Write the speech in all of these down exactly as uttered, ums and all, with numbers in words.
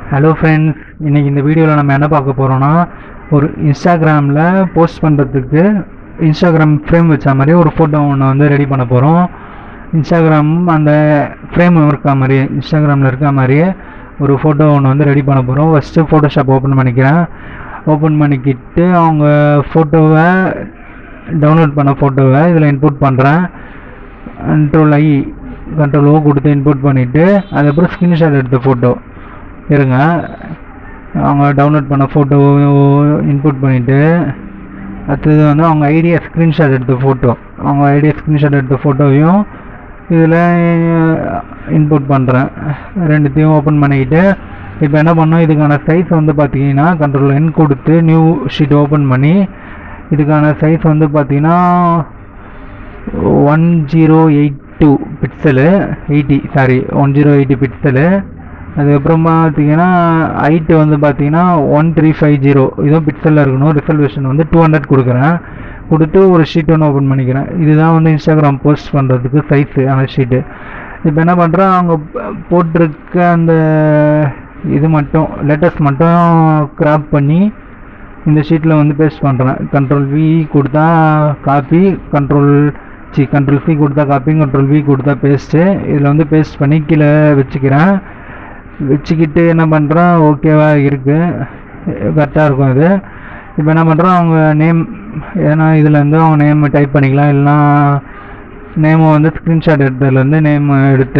Hello friends, இன்றைக்கி இந்த வீடியோவில் நம்ம என்ன பார்க்க போகிறோன்னா, ஒரு இன்ஸ்டாகிராமில் போஸ்ட் பண்ணுறதுக்கு இன்ஸ்டாகிராம் ஃப்ரேம் வச்ச மாதிரி ஒரு ஃபோட்டோ ஒன்று வந்து ரெடி பண்ண போகிறோம். இன்ஸ்டாகிராம் அந்த ஃப்ரேம் இருக்க மாதிரியே இன்ஸ்டாகிராமில் இருக்க மாதிரியே ஒரு ஃபோட்டோ ஒன்று வந்து ரெடி பண்ண போகிறோம். ஃபஸ்ட்டு ஃபோட்டோஷாப் ஓப்பன் பண்ணிக்கிறேன். ஓப்பன் பண்ணிக்கிட்டு அவங்க ஃபோட்டோவை டவுன்லோட் பண்ண ஃபோட்டோவை இதில் இன்புட் பண்ணுறேன். கண்ட்ரோல் ஐ கண்ட்ரோல் ஓ கொடுத்து இன்புட் பண்ணிவிட்டு அதுக்கப்புறம் ஸ்க்ரீன்ஷாட் எடுத்த ஃபோட்டோ இருங்க. அவங்க டவுன்லோட் பண்ண ஃபோட்டோ இன்புட் பண்ணிவிட்டு அடுத்தது வந்து அவங்க ஐடியா ஸ்க்ரீன்ஷாட் எடுத்த ஃபோட்டோ அவங்க ஐடியா ஸ்க்ரீன்ஷாட் எடுத்த ஃபோட்டோவையும் இதில் இன்புட் பண்ணுறேன். ரெண்டுத்தையும் ஓப்பன் பண்ணிக்கிட்டு இப்போ என்ன பண்ணோம், இதுக்கான சைஸ் வந்து பார்த்தீங்கன்னா கண்ட்ரோல் என் கொடுத்து நியூ ஷீட் ஓப்பன் பண்ணி இதுக்கான சைஸ் வந்து பார்த்தீங்கன்னா one zero eight two pixel eighty sorry one zero eighty pixel. அதுக்கப்புறமா பார்த்தீங்கன்னா ஹைட்டு வந்து பார்த்தீங்கன்னா ஒன் த்ரீ ஃபைவ் ஜீரோ இதுவும் பிக்சலில் இருக்கணும். ரிசல்வேஷன் வந்து டூ ஹண்ட்ரட் கொடுக்குறேன். கொடுத்து ஒரு ஷீட் ஒன்று ஓப்பன் பண்ணிக்கிறேன். இதுதான் வந்து இன்ஸ்டாகிராம் போஸ்ட் பண்ணுறதுக்கு சைஸு அந்த ஷீட்டு. இப்போ என்ன பண்ணுறேன், அவங்க போட்டிருக்க அந்த இது மட்டும் லெட்டர்ஸ் மட்டும் கிராப் பண்ணி இந்த ஷீட்டில் வந்து பேஸ்ட் பண்ணுறேன். கண்ட்ரோல் வி கொடுத்தா copy, control C control C கொடுத்தா காப்பி, கண்ட்ரோல் வி கொடுத்தா பேஸ்ட்டு. இதில் வந்து பேஸ்ட் பண்ணி கீழே வச்சுக்கிறேன். வச்சுக்கிட்டு என்ன பண்ணுறேன், ஓகேவா இருக்குது, கரெக்டாக இருக்கும் இது. இப்போ என்ன பண்ணுறோம், அவங்க நேம் ஏன்னா இதில் வந்து அவங்க நேம் டைப் பண்ணிக்கலாம். இல்லைனா நேமை வந்து ஸ்க்ரீன்ஷாட் எடுத்ததுலேருந்து நேம் எடுத்து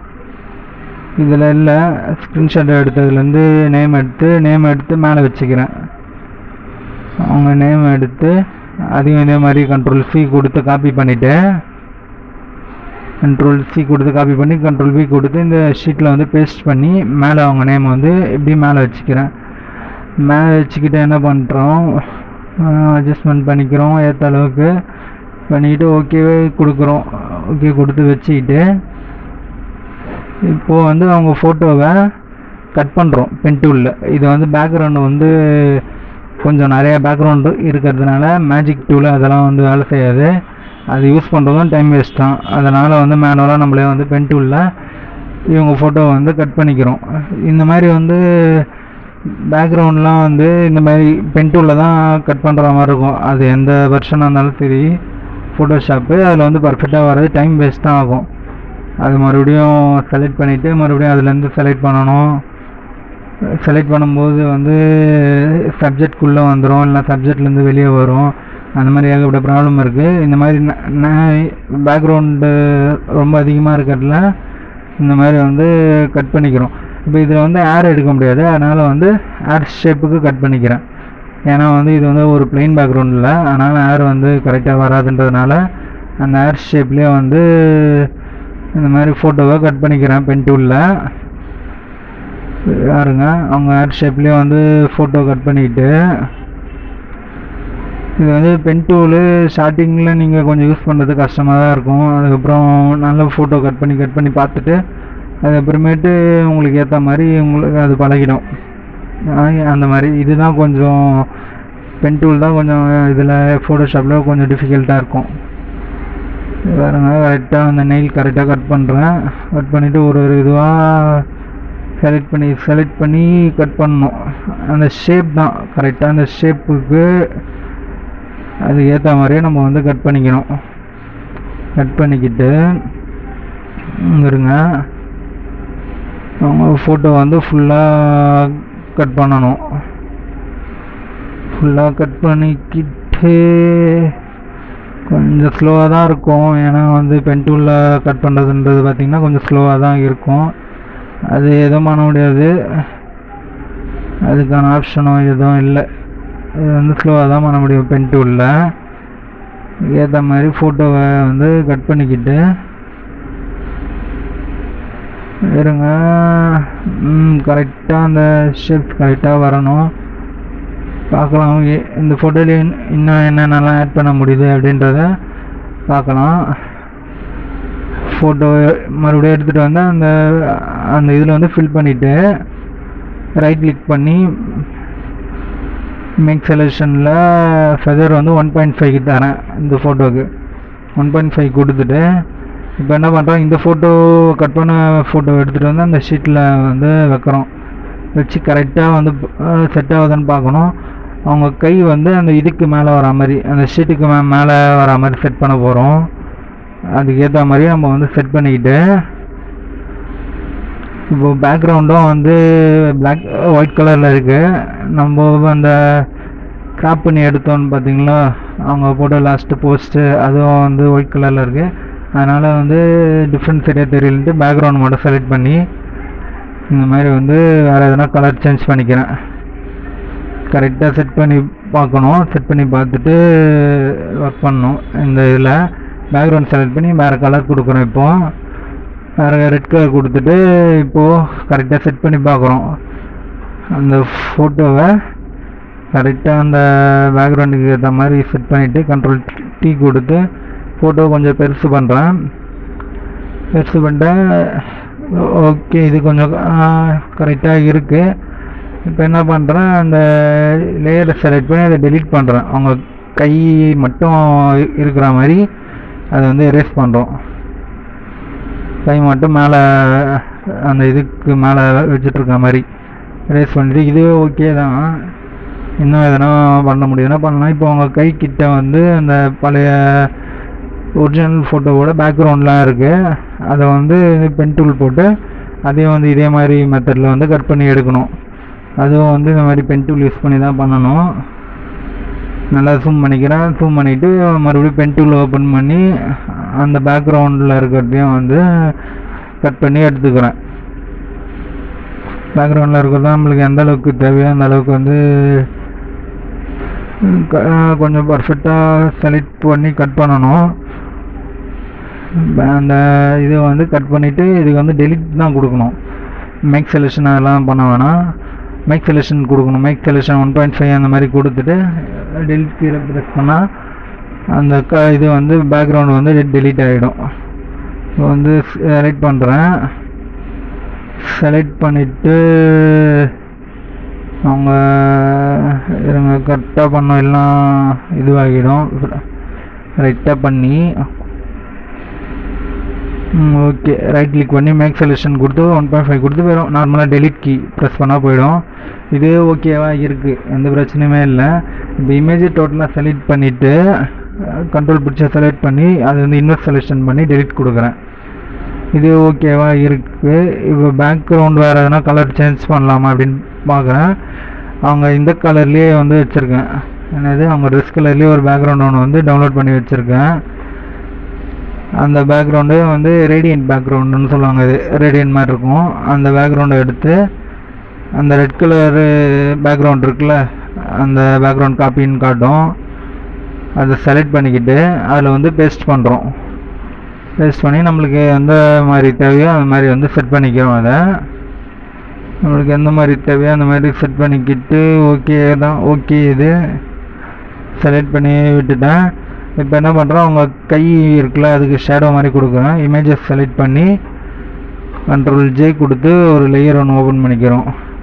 இதில் இல்லை ஸ்க்ரீன்ஷாட் எடுத்ததுலேருந்து நேம் எடுத்து நேம் எடுத்து மேலே வச்சுக்கிறேன். அவங்க நேம் எடுத்து அதையும் இதே மாதிரி கண்ட்ரோல் சி கொடுத்து காப்பி பண்ணிவிட்டு கண்ட்ரோல் சி கொடுத்து காப்பி பண்ணி கண்ட்ரோல் வி கொடுத்து இந்த ஷீட்டில் வந்து பேஸ்ட் பண்ணி மேலே அவங்க நேம் வந்து இப்படி மேலே வச்சுக்கிறேன். மேலே வச்சுக்கிட்டு என்ன பண்ணுறோம், அட்ஜஸ்ட்மெண்ட் பண்ணிக்கிறோம் ஏற்ற அளவுக்கு பண்ணிக்கிட்டு ஓகேவே கொடுக்குறோம். ஓகே கொடுத்து வச்சுக்கிட்டு இப்போது வந்து அவங்க ஃபோட்டோவை கட் பண்ணுறோம் பென் டூலில். இது வந்து பேக்ரவுண்டு வந்து கொஞ்சம் நிறையா பேக்ரவுண்டு இருக்கிறதுனால மேஜிக் டூலு அதெல்லாம் வந்து வேலை செய்யாது. அது யூஸ் பண்ணுறதும் டைம் வேஸ்ட் தான். அதனால் வந்து மேனுவலாக நம்மளே வந்து பென் டூலில் இவங்க ஃபோட்டோவை வந்து கட் பண்ணிக்கிறோம். இந்த மாதிரி வந்து பேக்ரவுண்ட்லாம் வந்து இந்த மாதிரி பென் டூலில் தான் கட் பண்ணுற மாதிரி இருக்கும். அது எந்த வெர்ஷனாக இருந்தாலும் சரி ஃபோட்டோஷாப்பு அதில் வந்து பர்ஃபெக்டாக வர்றது டைம் வேஸ்ட் தான் ஆகும். அது மறுபடியும் செலக்ட் பண்ணிவிட்டு மறுபடியும் அதுலேருந்து செலக்ட் பண்ணணும். செலக்ட் பண்ணும்போது வந்து சப்ஜெக்ட்குள்ளே வந்துடும், இல்லை சப்ஜெக்ட்லேருந்து வெளியே வரும். அந்த மாதிரி ஏகப்பட்ட ப்ராப்ளம் இருக்குது. இந்த மாதிரி பேக்ரவுண்டு ரொம்ப அதிகமாக இருக்கிறதுல இந்த மாதிரி வந்து கட் பண்ணிக்கிறோம். இப்போ இதில் வந்து ஏர் எடுக்க முடியாது, அதனால் வந்து ஏர் ஷேப்புக்கு கட் பண்ணிக்கிறேன். ஏன்னா வந்து இது வந்து ஒரு பிளெயின் பேக்ரவுண்டில், அதனால் ஏர் வந்து கரெக்டாக வராதுன்றதுனால அந்த ஏர் ஷேப்லேயே வந்து இந்த மாதிரி ஃபோட்டோவை கட் பண்ணிக்கிறேன் பென் டூலில். யாருங்க அவங்க ஏர் ஷேப்லேயே வந்து ஃபோட்டோ கட் பண்ணிக்கிட்டு இது வந்து பென் டூலு ஸ்டார்டிங்கில் நீங்கள் கொஞ்சம் யூஸ் பண்ணுறது கஷ்டமாக தான் இருக்கும். அதுக்கப்புறம் நல்ல ஃபோட்டோ கட் பண்ணி கட் பண்ணி பார்த்துட்டு அதுக்கப்புறமேட்டு உங்களுக்கு ஏற்ற மாதிரி உங்களுக்கு அது பழகிடும். அந்த மாதிரி இதுதான் கொஞ்சம் பென் டூல் தான் கொஞ்சம் இதில் ஃபோட்டோஷாப்பில் கொஞ்சம் டிஃபிகல்ட்டாக இருக்கும். வேறுங்க கரெக்டாக அந்த நெயில் கரெக்டாக கட் பண்ணுறேன். கட் பண்ணிவிட்டு ஒரு ஒரு இதுவாக செலக்ட் பண்ணி செலக்ட் பண்ணி கட் பண்ணணும். அந்த ஷேப் தான் கரெக்டாக அந்த ஷேப்புக்கு அது ஏற்ற மாதிரியே நம்ம வந்து கட் பண்ணிக்கணும். கட் பண்ணிக்கிட்டு இருங்க அவங்க ஃபோட்டோ வந்து ஃபுல்லாக கட் பண்ணணும். ஃபுல்லாக கட் பண்ணிக்கிட்டு கொஞ்சம் ஸ்லோவாக தான் இருக்கும். ஏன்னா வந்து பென் டூலில் கட் பண்ணுறதுன்றது பார்த்திங்கன்னா கொஞ்சம் ஸ்லோவாக தான் இருக்கும். அது எதுவும் பண்ண முடியாது, அதுக்கான ஆப்ஷனும் எதுவும் இல்லை. இது வந்து ஸ்லோவாக தான் பண்ண முடியும் பென் டூலில். ஏற்ற மாதிரி ஃபோட்டோவை வந்து கட் பண்ணிக்கிட்டு இருங்க. கரெக்டாக அந்த ஷேப் கரெக்டாக வரணும். பார்க்கலாம் இந்த ஃபோட்டோலேயே இன்னும் என்னென்னலாம் ஆட் பண்ண முடியுது அப்படின்றத பார்க்கலாம். ஃபோட்டோ மறுபடியும் எடுத்துகிட்டு வந்து அந்த அந்த இதில் வந்து ஃபில் பண்ணிவிட்டு ரைட் கிளிக் பண்ணி மேக் செலெக்ஷனில் ஃபெதர் வந்து ஒன் பாயிண்ட் ஃபைவ் தரேன். இந்த ஃபோட்டோவுக்கு ஒன் பாயிண்ட் ஃபைவ் கொடுத்துட்டு இப்போ என்ன பண்ணுறோம், இந்த ஃபோட்டோ கட் பண்ண ஃபோட்டோ எடுத்துகிட்டு வந்து அந்த ஷீட்டில் வந்து வைக்கிறோம். வச்சு கரெக்டாக வந்து செட் ஆகுதுன்னு பார்க்கணும். அவங்க கை வந்து அந்த இதுக்கு மேலே வர மாதிரி, அந்த ஷீட்டுக்கு மே மேலே வர மாதிரி செட் பண்ண போகிறோம். அதுக்கேற்ற மாதிரி நம்ம வந்து செட் பண்ணிக்கிட்டு, இப்போ பேக்ரவுண்டும் வந்து பிளாக் ஒயிட் கலரில் இருக்குது. நம்ம அந்த கிராப் பண்ணி எடுத்தோன்னு பார்த்தீங்களா, அவங்க போட்ட லாஸ்ட்டு போஸ்ட்டு அதுவும் வந்து ஒயிட் கலரில் இருக்குது. அதனால் வந்து டிஃப்ரெண்ட் சரியாக தெரியலன்ட்டு பேக்ரவுண்ட் மட்டும் செலக்ட் பண்ணி இந்த மாதிரி வந்து வேறு எதனா கலர் சேஞ்ச் பண்ணிக்கிறேன். கரெக்டாக செட் பண்ணி பார்க்கணும். செட் பண்ணி பார்த்துட்டு ஒர்க் பண்ணணும். இந்த இதில் பேக்ரவுண்ட் செலக்ட் பண்ணி வேறு கலர் கொடுக்குறோம். இப்போது வேறு ரெட் கலர் கொடுத்துட்டு இப்போது கரெக்டாக செட் பண்ணி பார்க்குறோம். அந்த ஃபோட்டோவை கரெக்டாக அந்த பேக்ரவுண்டுக்கு ஏற்ற மாதிரி செட் பண்ணிவிட்டு கண்ட்ரோல் டீ கொடுத்து ஃபோட்டோ கொஞ்சம் பெருசு பண்ணுறேன். பெருசு பண்ணிட்டேன். ஓகே, இது கொஞ்சம் கரெக்டாக இருக்குது. இப்போ என்ன பண்ணுறேன், அந்த லேயரை செலக்ட் பண்ணி அதை டெலீட் பண்ணுறேன். அவங்க கை மட்டும் இருக்கிற மாதிரி அதை வந்து எரேஸ் பண்ணுறோம். கை மட்டும் மேலே அந்த இதுக்கு மேலே வச்சுட்ருக்க மாதிரி எரேஸ் பண்ணிட்டு, இதுவே ஓகே தான். இன்னும் எதனா பண்ண முடியுதுன்னா பண்ணலாம். இப்போ அவங்க கை கிட்ட வந்து அந்த பழைய ஒரிஜினல் ஃபோட்டோவோட பேக்ரவுண்ட்லாம் இருக்குது. அதை வந்து பென் டூல் போட்டு அதையும் வந்து இதே மாதிரி மெத்தடில் வந்து கட் பண்ணி எடுக்கணும். அதுவும் வந்து இந்த மாதிரி பென் டூல் யூஸ் பண்ணி தான் பண்ணணும். நல்லா ஜூம் பண்ணிக்கிறேன். ஜூம் பண்ணிவிட்டு மறுபடியும் பென் டூல் ஓப்பன் பண்ணி அந்த பேக்ரவுண்டில் இருக்கிறதையும் வந்து கட் பண்ணி எடுத்துக்கிறேன். பேக்ரவுண்டில் இருக்கிறது நம்மளுக்கு எந்த அளவுக்கு தேவையோ அந்த அளவுக்கு வந்து கொஞ்சம் பர்ஃபெக்டாக செலக்ட் பண்ணி கட் பண்ணணும். அந்த இதை வந்து கட் பண்ணிவிட்டு இதுக்கு வந்து டெலிட் தான் கொடுக்கணும். மேக் செலெக்ஷன் அதெல்லாம் பண்ண வேணாம். மேக் செலெக்ஷன் கொடுக்கணும். Make selection one point five அந்த மாதிரி கொடுத்துட்டு டெலிட் கீழே ப்ரெஸ் பண்ணால் அந்த க இது வந்து பேக்ரவுண்டு வந்து டெலீட் ஆகிடும். இப்போ வந்து செலக்ட் பண்ணுறேன். செலக்ட் பண்ணிவிட்டு அவங்க இருங்க கரெக்டாக பண்ணோம், எல்லாம் இதுவாகிடும். ரைட்டாக பண்ணி ஓகே ரைட் கிளிக் பண்ணி மேக் செலெக்ஷன் கொடுத்து ஒன் பாயிண்ட் ஃபைவ் கொடுத்து போயிடும். நார்மலாக டெலிட் கீ ப்ரெஸ் பண்ணால் போயிடும். இது ஓகேவாக இருக்குது, எந்த பிரச்சனையுமே இல்லை. இப்போ இமேஜை டோட்டலாக செலக்ட் பண்ணிவிட்டு கண்ட்ரோல் பிடிச்ச செலக்ட் பண்ணி அது வந்து இன்வெர்ட் செலெக்ஷன் பண்ணி டெலிட் கொடுக்குறேன். இது ஓகேவாக இருக்குது. இப்போ பேக்ரவுண்ட் வேறு எதனா கலர் சேஞ்ச் பண்ணலாமா அப்படின்னு பார்க்குறேன். அவங்க இந்த கலர்லேயே வந்து வச்சுருக்கேன். என்னது, அவங்க ட்ரெஸ் கலர்லேயே ஒரு பேக்ரவுண்ட் ஒன்று வந்து டவுன்லோட் பண்ணி வச்சுருக்கேன். அந்த பேக்ரவுண்டு வந்து ரேடியன்ட் பேக்ரவுண்டுன்னு சொல்லுவாங்க. இது ரேடியன்ட் மாதிரி இருக்கும். அந்த பேக்ரவுண்டை எடுத்து அந்த ரெட் கலரு பேக்ரவுண்ட் இருக்குல்ல, அந்த பேக்ரவுண்ட் காப்பின்னு காட்டும். அதை செலக்ட் பண்ணிக்கிட்டு அதில் வந்து பேஸ்ட் பண்ணுறோம். பேஸ்ட் பண்ணி நம்மளுக்கு எந்த மாதிரி தேவையோ அந்த மாதிரி வந்து செட் பண்ணிக்கிறோம். அதை நம்மளுக்கு எந்த மாதிரி தேவையோ அந்த மாதிரி செட் பண்ணிக்கிட்டு ஓகே தான். ஓகே, இது செலக்ட் பண்ணி விட்டுட்டேன். இப்போ என்ன பண்ணுறோம், அவங்க கை இருக்குல்ல அதுக்கு ஷேடோ மாதிரி கொடுக்குறேன். இமேஜஸ் செலக்ட் பண்ணி கண்ட்ரோல் ஜே கொடுத்து ஒரு லேயர் ஒன்று ஓப்பன் பண்ணிக்கிறோம்.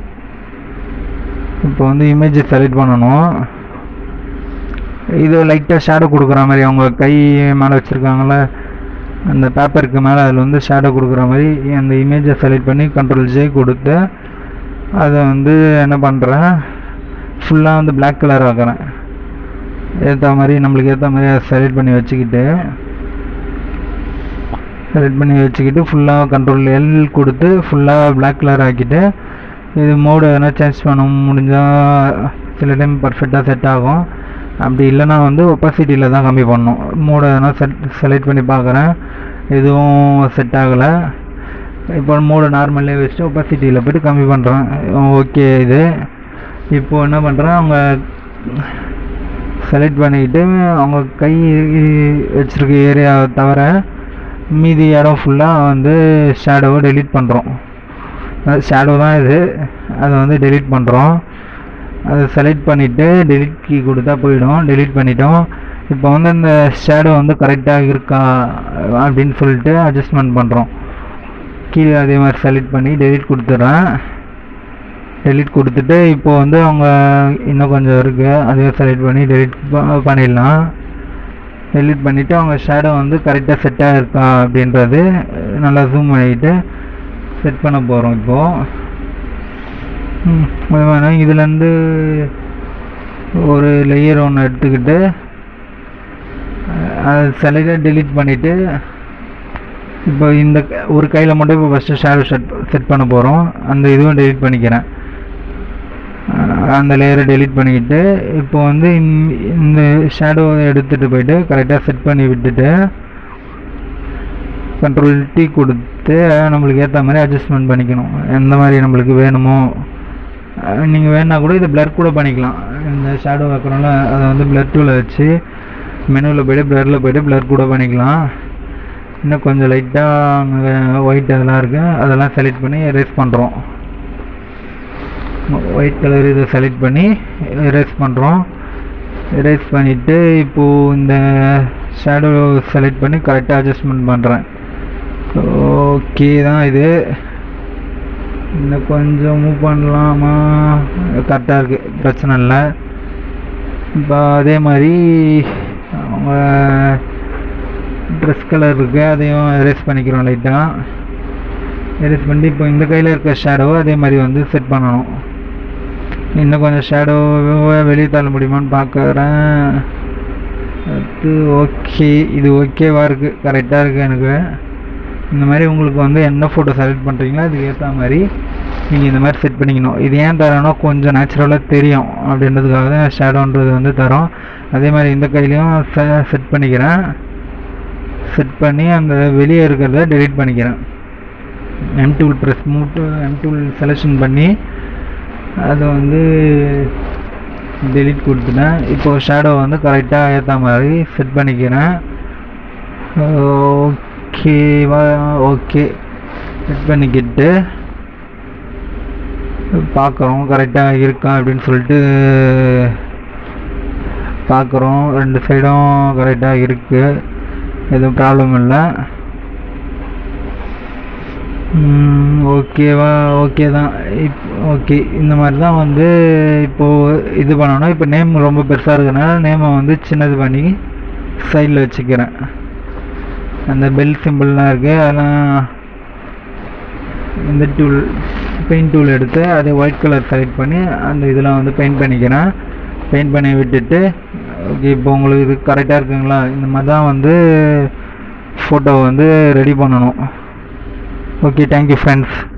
இப்போ வந்து இமேஜை செலக்ட் பண்ணணும். இது லைட்டாக ஷேடோ கொடுக்குற மாதிரி, அவங்க கை மேலே வச்சுருக்காங்கள அந்த பேப்பருக்கு மேலே அதில் வந்து ஷேடோ கொடுக்குற மாதிரி அந்த இமேஜை செலக்ட் பண்ணி கண்ட்ரோல் ஜே கொடுத்து அதை வந்து என்ன பண்ணுறேன், ஃபுல்லாக வந்து பிளாக் கலர் ஆக்குறேன். ஏற்ற மாதிரி நம்மளுக்கு ஏற்ற மாதிரி அதை செலக்ட் பண்ணி வச்சுக்கிட்டு செலக்ட் பண்ணி வச்சுக்கிட்டு ஃபுல்லாக கண்ட்ரோல் எல் கொடுத்து ஃபுல்லாக பிளாக் கலர் ஆக்கிட்டு, இது மோடு எதனா சேஞ்ச் பண்ண முடிஞ்சால் சில டைம் பர்ஃபெக்டாக செட் ஆகும். அப்படி இல்லைனா வந்து ஒப்பாசிட்டியில் தான் கம்மி பண்ணணும். மோடு எதனா செட் செலக்ட் பண்ணி பார்க்குறேன், எதுவும் செட் ஆகலை. இப்போ மோடு நார்மல்லே வச்சுட்டு ஒப்பாசிட்டியில் போய்ட்டு கம்மி பண்ணுறேன். ஓகே, இது இப்போது என்ன பண்ணுறேன், அவங்க செலக்ட் பண்ணிக்கிட்டு அவங்க கை வச்சுருக்க ஏரியாவை தவிர மீதி இடம் ஃபுல்லாக வந்து ஷேடோவை டெலீட் பண்ணுறோம். ஷேடோ தான் இது, அதை வந்து டெலீட் பண்ணுறோம். அதை செலக்ட் பண்ணிவிட்டு டெலீட் கீ கொடுத்தா போயிடும். டெலீட் பண்ணிட்டோம். இப்போ வந்து இந்த ஷேடோ வந்து கரெக்டாக இருக்கா அப்படின்னு சொல்லிட்டு அட்ஜஸ்ட்மெண்ட் பண்ணுறோம். கீழே அதே மாதிரி செலக்ட் பண்ணி டெலீட் கொடுத்துட்றேன். டெலீட் கொடுத்துட்டு இப்போது வந்து அவங்க இன்னும் கொஞ்சம் இருக்குது, அதே செலக்ட் பண்ணி டெலீட் பண்ணிடலாம். டெலீட் பண்ணிவிட்டு அவங்க ஷேடோ வந்து கரெக்டாக செட்டாக இருக்கா அப்படின்றது நல்லா ஜூம் பண்ணிக்கிட்டு செட் பண்ண போகிறோம். இப்போது இதுலேருந்து ஒரு லேயர் ஒன்று எடுத்துக்கிட்டு அது செலக்டாக டெலீட் பண்ணிவிட்டு இப்போ இந்த ஒரு கையில் மட்டும் இப்போ ஃபஸ்ட்டு ஷேடோ செட் செட் பண்ண போகிறோம். அந்த இதுவும் டெலீட் பண்ணிக்கிறேன். அந்த லேயரை டெலீட் பண்ணிக்கிட்டு இப்போ வந்து இந்த ஷேடோவை எடுத்துகிட்டு போயிட்டு கரெக்டாக செட் பண்ணி விட்டுட்டு கண்ட்ரோல் டி கொடுத்து நம்மளுக்கு ஏற்ற மாதிரி அட்ஜஸ்ட்மெண்ட் பண்ணிக்கணும். எந்த மாதிரி நம்மளுக்கு வேணுமோ நீங்கள் வேணால் கூட இதை பிளர் கூட பண்ணிக்கலாம். இந்த ஷேடோ வைக்கிறோம்ல அதை வந்து பிளர் டூவில் வச்சு மெனுவில் போய்ட்டு பிளரில் போய்ட்டு பிளர் கூட பண்ணிக்கலாம். இன்னும் கொஞ்சம் லைட்டாக அங்கே ஒயிட் அதெல்லாம் இருக்குது, அதெல்லாம் செலக்ட் பண்ணி எரேஸ் பண்ணுறோம். ஒயிட் கலர் இதை செலக்ட் பண்ணி எரேஸ் பண்ணுறோம். எரேஸ் பண்ணிவிட்டு இப்போது இந்த ஷேடோ செலக்ட் பண்ணி கரெக்டாக அட்ஜஸ்ட்மெண்ட் பண்ணுறேன். ஓகே தான் இது. இன்னும் கொஞ்சம் மூவ் பண்ணலாமா? கரெக்டாக இருக்குது, பிரச்சனை இல்லை. இப்போ அதே மாதிரி அவங்க ட்ரெஸ் கலர் இருக்குது, அதையும் எரேஸ் பண்ணிக்கிறோம் லைட்டாக. எரேஸ் பண்ணி இப்போ இந்த கையில் இருக்க ஷேடோவை அதே மாதிரி வந்து செட் பண்ணணும். இன்னும் கொஞ்சம் ஷேடோவை வெளியே தள்ள முடியுமான்னு பார்க்குறேன். அது ஓகே, இது ஓகேவாக இருக்குது, கரெக்டாக இருக்குது எனக்கு. இந்த மாதிரி உங்களுக்கு வந்து என்ன ஃபோட்டோ செலக்ட் பண்ணுறீங்களோ அதுக்கு ஏற்ற மாதிரி நீங்கள் இந்த மாதிரி செட் பண்ணிக்கணும். இது ஏன் தரோன்னா கொஞ்சம் நேச்சுரலாக தெரியும் அப்படின்றதுக்காக தான் ஷேடோன்றது வந்து தரோம். அதே மாதிரி இந்த கையிலையும் செட் பண்ணிக்கிறேன். செட் பண்ணி அந்த வெளியே இருக்கிறத டெலீட் பண்ணிக்கிறேன். எம் டூல் ப்ரெஸ் மூட்டு எம் டூல் செலெக்ஷன் பண்ணி அதை வந்து டெலீட் கொடுத்துட்டேன். இப்போது ஷேடோ வந்து கரெக்டாக ஏற்ற மாதிரி செட் பண்ணிக்கிறேன். ஓகேவா? ஓகே, செட் பண்ணிக்கிட்டு பார்க்குறோம் கரெக்டாக இருக்கா அப்படின்னு சொல்லிட்டு பார்க்குறோம். ரெண்டு சைடும் கரெக்டாக இருக்குது, எதுவும் ப்ராப்ளம் இல்லை. ஓகேவா? ஓகே தான். இப் ஓகே, இந்த மாதிரி தான் வந்து இப்போது இது பண்ணணும். இப்போ நேம் ரொம்ப பெருசாக இருக்கிறனால நேமை வந்து சின்னது பண்ணி சைடில் வச்சுக்கிறேன். அந்த பெல் சிம்பிள்லாம் இருக்குது, அதெல்லாம் இந்த டூல் பெயிண்ட் டூல் எடுத்து அதை ஒயிட் கலர் செலக்ட் பண்ணி அந்த இதெல்லாம் வந்து பெயிண்ட் பண்ணிக்கிறேன். பெயிண்ட் பண்ணி விட்டுட்டு ஓகே, இப்போ உங்களுக்கு இது கரெக்டாக இருக்குங்களா? இந்த மாதிரி தான் வந்து ஃபோட்டோ வந்து ரெடி பண்ணணும். Okay, thank you friends.